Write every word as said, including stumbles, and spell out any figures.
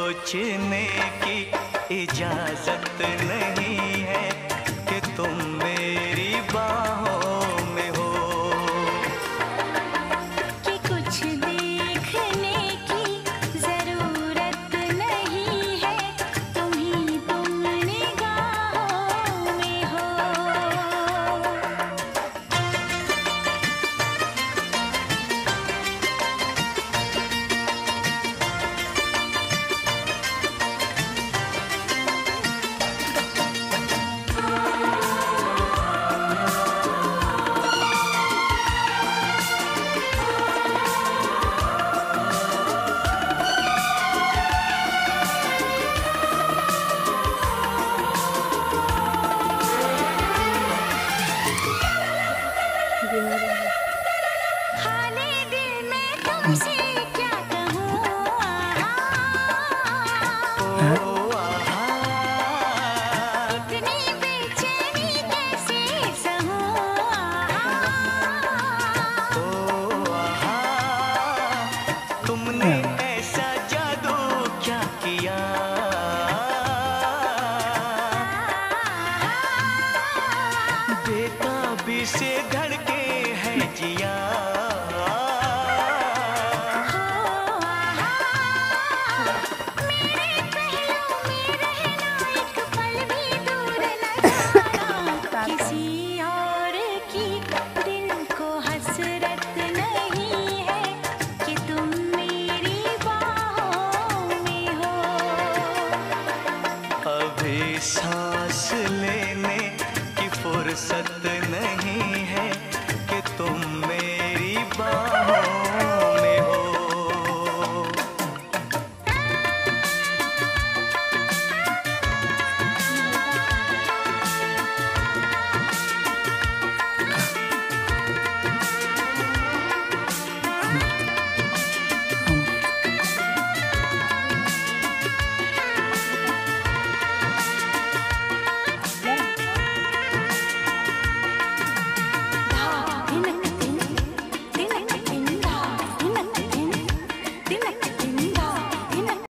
सोचने की इजाजत नहीं है कि तुम मेरी बाहों में हो। कि कुछ देखने की जरूरत नहीं है, तुम ही तुम निगाहों में हो। हाले दिल में तुमसे क्या कहूँ, इतनी बेचैनी कैसे सहूँ। तुमने ऐसा जादू क्या किया